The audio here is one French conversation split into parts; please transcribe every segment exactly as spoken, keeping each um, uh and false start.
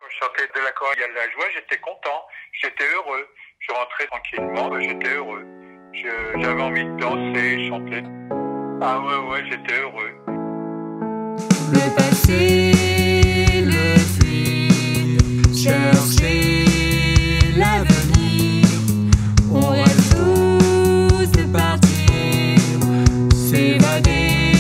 Je sortais de la chorale, il y a de la joie, j'étais content, j'étais heureux. Je rentrais tranquillement, ben, j'étais heureux. Je- J'avais envie de danser, chanter. Ah ouais, ouais, j'étais heureux. Le passé, le fuir, chercher l'avenir. On rêve tous de partir, s'évader,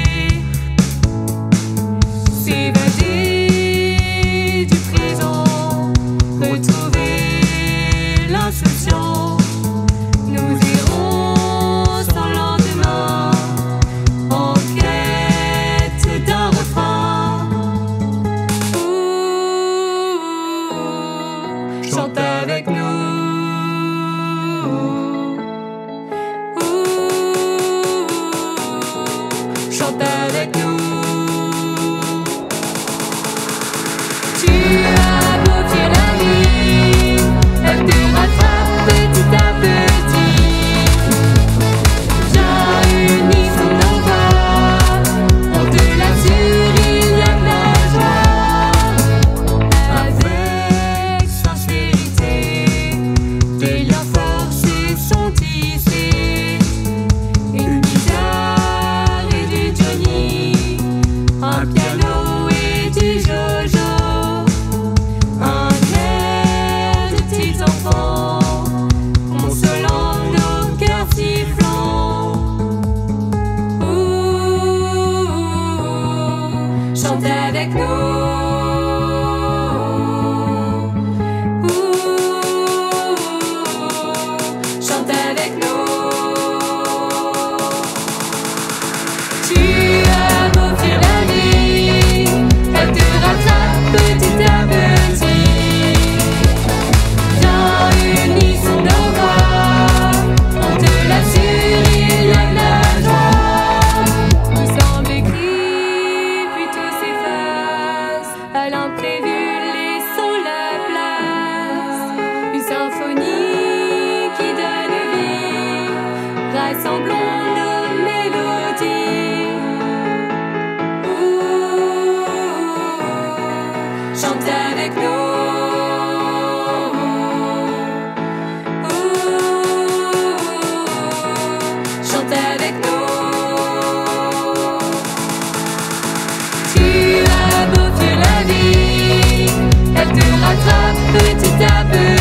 s'évader du présent, retrouver l'insouciant. Nous irons sans lendemain, en quête d'un refrain. Ouh, chante avec nous. Ouh, chante avec nous. Tu as beau fier la vie, elle te rattrape petit à petit. Viens, unissons nos voix, on te l'assure, il y a de la joie. Avec sincérité, des liens forts se sont tissés. Une guitare et du JOIE, un piano et du jojo, un air de petits enfants, consolant nos cœurs sifflants. Ouh, chante avec nous. Ouh, chante avec nous. Tu as beau fuir la vie, elle te rattrape petit à petit. Viens, unissons nos voix, on te l'assure, il y a de la joie. Tout semble écrit, puis tout s'efface. À l'imprévu, laissons la place. Une symphonie qui donne vie, rassemblons nos mélodies. Ouh, chante avec nous. Ouh, chante avec nous. Tu as beau fuir la vie, elle te rattrape petit à petit.